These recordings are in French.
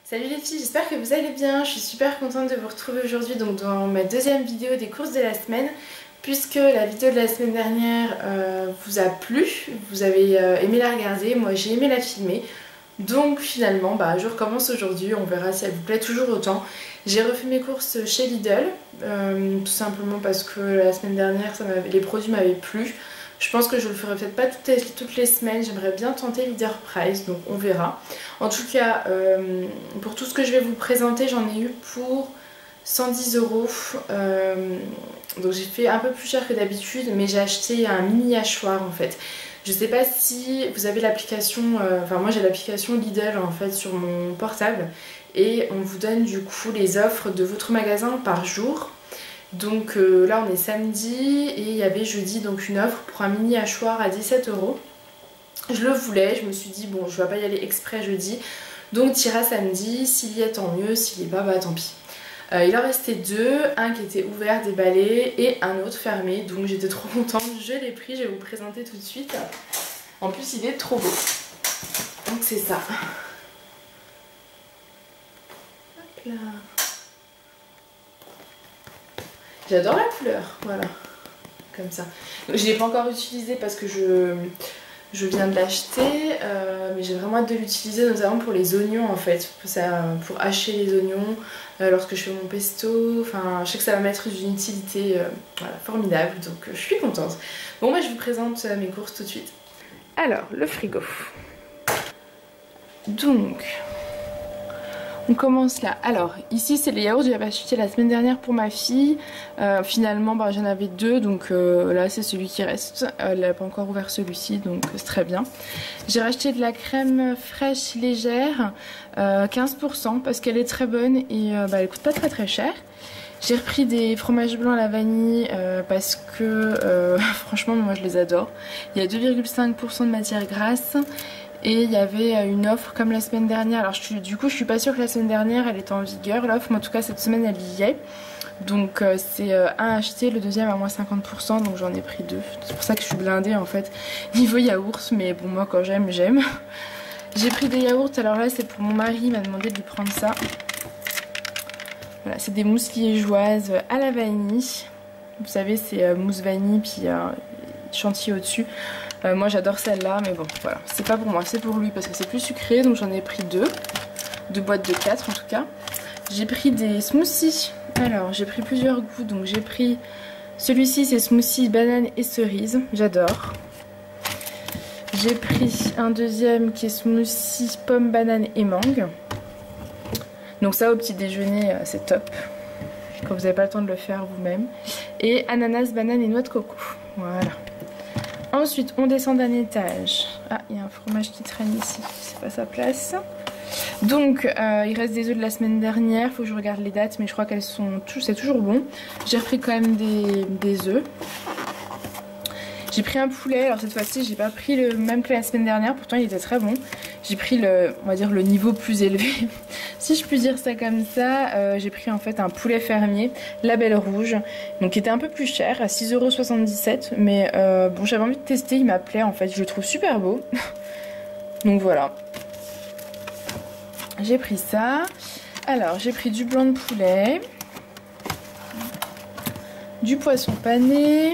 Salut les filles, j'espère que vous allez bien. Je suis super contente de vous retrouver aujourd'hui dans ma deuxième vidéo des courses de la semaine, puisque la vidéo de la semaine dernière vous a plu, vous avez aimé la regarder, moi j'ai aimé la filmer. Donc finalement je recommence aujourd'hui, on verra si elle vous plaît toujours autant. J'ai refait mes courses chez Lidl, tout simplement parce que la semaine dernière les produits m'avaient plu. Je pense que je le ferai peut-être pas toutes les semaines, j'aimerais bien tenter Leader Price, donc on verra. En tout cas, pour tout ce que je vais vous présenter, j'en ai eu pour 110 €. Donc j'ai fait un peu plus cher que d'habitude, mais j'ai acheté un mini hachoir en fait. Je sais pas si vous avez l'application, enfin moi j'ai l'application Lidl en fait sur mon portable, et on vous donne du coup les offres de votre magasin par jour. Donc là on est samedi et il y avait jeudi donc une offre pour un mini hachoir à 17 €. Je le voulais, je me suis dit bon je vais pas y aller exprès jeudi, donc tira samedi, s'il y est tant mieux, s'il y est pas tant pis. Il en restait deux, un qui était ouvert, déballé et un autre fermé, donc j'étais trop contente, je l'ai pris, je vais vous présenter tout de suite. En plus il est trop beau, donc c'est ça. Hop là. J'adore la couleur, voilà, comme ça. Donc, je ne l'ai pas encore utilisé parce que je viens de l'acheter, mais j'ai vraiment hâte de l'utiliser, notamment pour les oignons en fait, pour hacher les oignons lorsque je fais mon pesto. Enfin, je sais que ça va m'être d'une utilité voilà, formidable, donc je suis contente. Bon, moi je vous présente mes courses tout de suite. Alors, le frigo. Donc... on commence là. Alors ici c'est les yaourts que j'avais acheté la semaine dernière pour ma fille. Finalement j'en avais deux, donc là c'est celui qui reste. Elle n'a pas encore ouvert celui-ci, donc c'est très bien. J'ai racheté de la crème fraîche légère, 15% parce qu'elle est très bonne et elle coûte pas très cher. J'ai repris des fromages blancs à la vanille parce que franchement moi je les adore. Il y a 2,5% de matière grasse. Et il y avait une offre comme la semaine dernière. Alors du coup je suis pas sûre que la semaine dernière elle était en vigueur l'offre, mais en tout cas cette semaine elle y est. Donc c'est un acheté, le deuxième à moins 50%, donc j'en ai pris deux. C'est pour ça que je suis blindée en fait niveau yaourt, mais bon moi quand j'aime. J'ai pris des yaourts, alors là c'est pour mon mari, il m'a demandé de lui prendre ça. Voilà, c'est des mousses liégeoises à la vanille. Vous savez c'est mousse vanille puis chantilly au-dessus. Moi j'adore celle-là, mais bon voilà, c'est pas pour moi, c'est pour lui parce que c'est plus sucré, donc j'en ai pris deux boîtes de 4 en tout cas. J'ai pris des smoothies, alors j'ai pris plusieurs goûts, donc j'ai pris celui-ci, c'est smoothie banane et cerise, j'adore. J'ai pris un deuxième qui est smoothie pomme, banane et mangue. Donc ça au petit déjeuner c'est top, quand vous n'avez pas le temps de le faire vous-même. Et ananas, banane et noix de coco, voilà. Ensuite, on descend d'un étage. Ah, il y a un fromage qui traîne ici, c'est pas sa place. Donc, il reste des œufs de la semaine dernière. Faut que je regarde les dates, mais je crois qu'elles sont c'est toujours bon. J'ai repris quand même des œufs. J'ai pris un poulet. Alors cette fois-ci, j'ai pas pris le même que la semaine dernière. Pourtant, il était très bon. J'ai pris on va dire le niveau plus élevé, si je puis dire ça comme ça. J'ai pris en fait un poulet fermier, label rouge, donc qui était un peu plus cher, à 6,77 €. Mais bon, j'avais envie de tester, il m'appelait en fait, je le trouve super beau. Donc voilà. J'ai pris ça. Alors, j'ai pris du blanc de poulet, du poisson pané.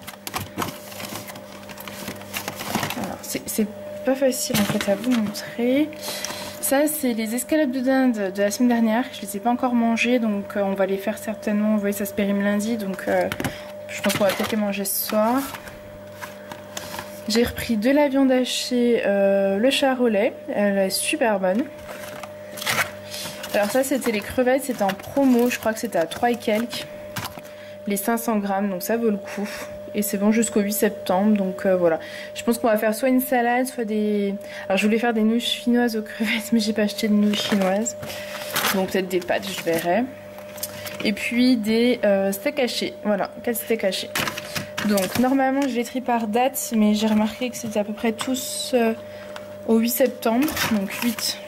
Alors, c'est pas facile en fait à vous montrer. Ça c'est les escalopes de dinde de la semaine dernière. Je les ai pas encore mangées, donc on va les faire certainement. Vous voyez ça se périme lundi, donc je pense qu'on va peut-être les manger ce soir. J'ai repris de la viande hachée, le charolais, elle est super bonne. Alors ça c'était les crevettes, c'était en promo, je crois que c'était à 3 et quelques. Les 500 grammes, donc ça vaut le coup. Et c'est bon jusqu'au 8 septembre, donc voilà. Je pense qu'on va faire soit une salade, soit des... Alors je voulais faire des nouilles chinoises aux crevettes, mais j'ai pas acheté de nouilles chinoises. Donc peut-être des pâtes, je verrai. Et puis des steaks hachés, voilà, 4 steaks hachés. Donc normalement je les trie par date, mais j'ai remarqué que c'était à peu près tous au 8 septembre. Donc 8.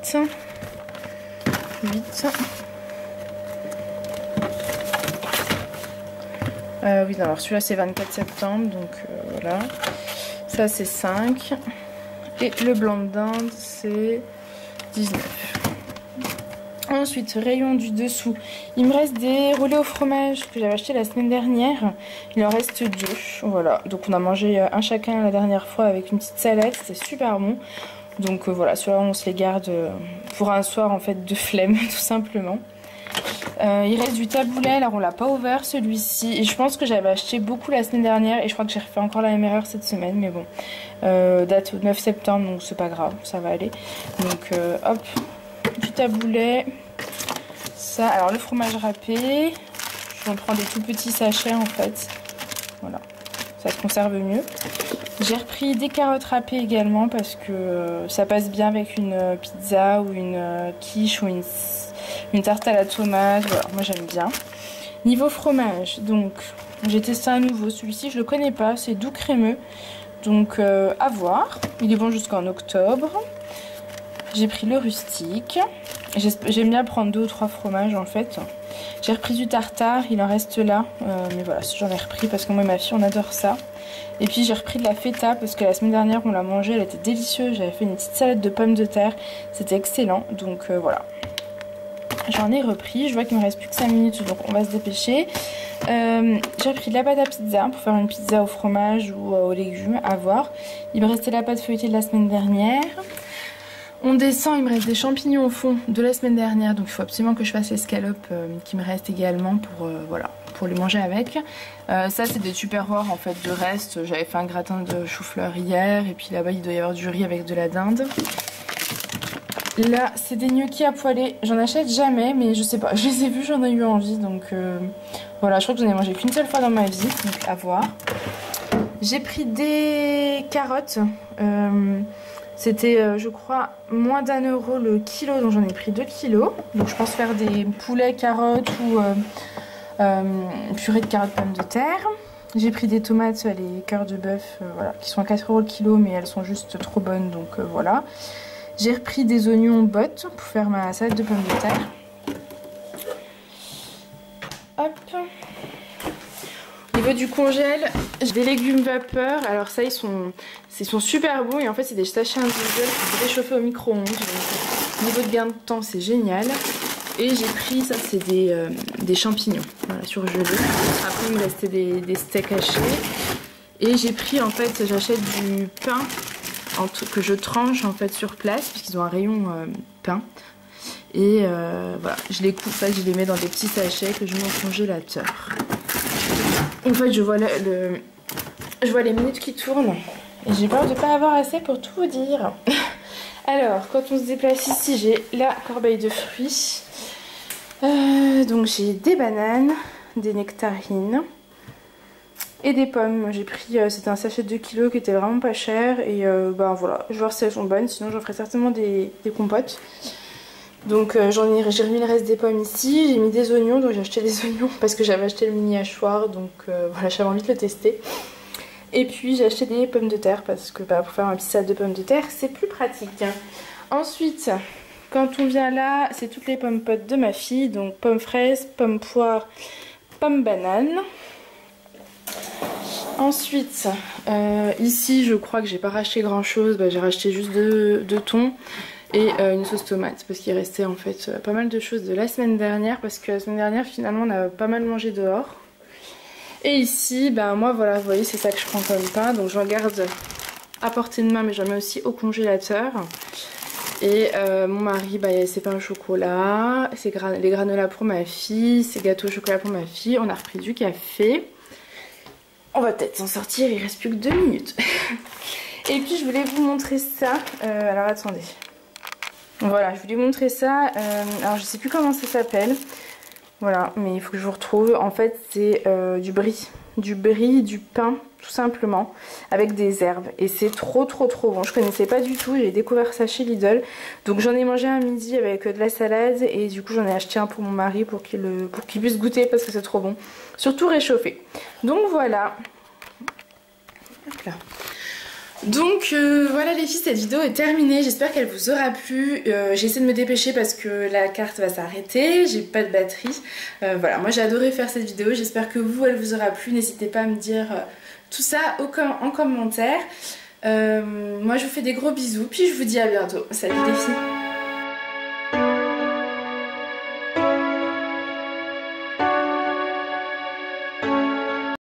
Oui, non, alors celui-là c'est 24 septembre, donc voilà. Ça c'est 5. Et le blanc de dinde c'est 19. Ensuite, rayon du dessous, il me reste des roulés au fromage que j'avais acheté la semaine dernière. Il en reste 2, voilà. Donc on a mangé un chacun la dernière fois avec une petite salade, c'était super bon. Donc voilà, ceux-là on se les garde pour un soir en fait de flemme tout simplement. Il reste du taboulet, alors on l'a pas ouvert celui-ci. Et je pense que j'avais acheté beaucoup la semaine dernière et je crois que j'ai refait encore la même erreur cette semaine. Mais bon, date au 9 septembre donc c'est pas grave, ça va aller. Donc hop, du taboulet. Ça, alors le fromage râpé, j'en prends des tout petits sachets en fait. Voilà, ça se conserve mieux. J'ai repris des carottes râpées également parce que ça passe bien avec une pizza ou une quiche ou une tarte à la tomate. Voilà, moi j'aime bien. Niveau fromage, donc j'ai testé un nouveau. Celui-ci je le connais pas, c'est doux crémeux. Donc à voir. Il est bon jusqu'en octobre. J'ai pris le rustique. J'aime bien prendre 2 ou 3 fromages en fait. J'ai repris du tartare, il en reste là. Mais voilà, j'en ai repris parce que moi et ma fille on adore ça. Et puis j'ai repris de la feta parce que la semaine dernière on l'a mangée, elle était délicieuse. J'avais fait une petite salade de pommes de terre, c'était excellent. Donc voilà. J'en ai repris, je vois qu'il me reste plus que 5 minutes donc on va se dépêcher. J'ai pris de la pâte à pizza pour faire une pizza au fromage ou aux légumes, à voir. Il me restait la pâte feuilletée de la semaine dernière. On descend, il me reste des champignons au fond de la semaine dernière, donc il faut absolument que je fasse l'escalope qui me reste également pour, voilà, pour les manger avec. Ça c'est des tupperwares en fait de reste, j'avais fait un gratin de chou-fleur hier et puis là-bas il doit y avoir du riz avec de la dinde. Là c'est des gnocchis à poêler, j'en achète jamais mais je sais pas, je les ai vus, j'en ai eu envie donc voilà, je crois que j'en ai mangé qu'une seule fois dans ma vie, donc à voir. J'ai pris des carottes. C'était je crois moins d'1 € le kilo, donc j'en ai pris 2 kilos. Donc je pense faire des poulets carottes ou purée de carottes pommes de terre. J'ai pris des tomates, les cœurs de bœuf, voilà, qui sont à 4 € le kilo, mais elles sont juste trop bonnes, donc voilà. J'ai repris des oignons bottes pour faire ma salade de pommes de terre. Hop. Au niveau du congèle, j'ai des légumes vapeur. Alors ça, ils sont super bons et en fait c'est des sachets individuels pour réchauffer au micro-ondes. Niveau de gain de temps, c'est génial. Et j'ai pris, ça c'est des champignons, voilà, surgelés. Après il me restait des steaks hachés. Et j'ai pris en fait, j'achète du pain que je tranche en fait sur place puisqu'ils ont un rayon pain. Et voilà, je les coupe, je les mets dans des petits sachets que je mets au congélateur. En fait, je vois les minutes qui tournent et j'ai peur de ne pas avoir assez pour tout vous dire. Alors, quand on se déplace ici, j'ai la corbeille de fruits. Donc j'ai des bananes, des nectarines et des pommes. J'ai pris, c'était un sachet de 2 kg qui était vraiment pas cher et ben voilà, je vais voir si elles sont bonnes, sinon j'en ferai certainement des compotes. Donc j'ai remis le reste des pommes ici, j'ai mis des oignons, donc j'ai acheté des oignons parce que j'avais acheté le mini hachoir, donc voilà, j'avais envie de le tester. Et puis j'ai acheté des pommes de terre parce que bah, pour faire un petit salade de pommes de terre c'est plus pratique. Ensuite, quand on vient là, c'est toutes les pommes potes de ma fille, donc pommes fraises, pommes poires, pommes bananes. Ensuite, ici je crois que j'ai pas racheté grand chose, bah, j'ai racheté juste deux thons. Et une sauce tomate parce qu'il restait en fait pas mal de choses de la semaine dernière parce que la semaine dernière finalement on a pas mal mangé dehors. Et ici ben moi voilà, vous voyez c'est ça que je prends comme pain, donc j'en garde à portée de main mais j'en mets aussi au congélateur. Et mon mari bah, il y a ses pains au chocolat, les granolas pour ma fille, ses gâteaux au chocolat pour ma fille, on a repris du café. On va peut-être s'en sortir, il reste plus que 2 minutes. Et puis je voulais vous montrer ça, alors attendez. Voilà, je voulais vous montrer ça, alors je sais plus comment ça s'appelle, voilà, mais il faut que je vous retrouve. En fait c'est du brie, du pain tout simplement, avec des herbes, et c'est trop bon, je connaissais pas du tout, j'ai découvert ça chez Lidl, donc j'en ai mangé un midi avec de la salade, et du coup j'en ai acheté un pour mon mari pour qu'il puisse goûter parce que c'est trop bon, surtout réchauffé. Donc voilà, hop là. Donc voilà les filles, cette vidéo est terminée, j'espère qu'elle vous aura plu. J'ai essayé de me dépêcher parce que la carte va s'arrêter, j'ai pas de batterie. Voilà, moi j'ai adoré faire cette vidéo, j'espère que vous, elle vous aura plu. N'hésitez pas à me dire tout ça en commentaire. Moi je vous fais des gros bisous, puis je vous dis à bientôt. Salut les filles.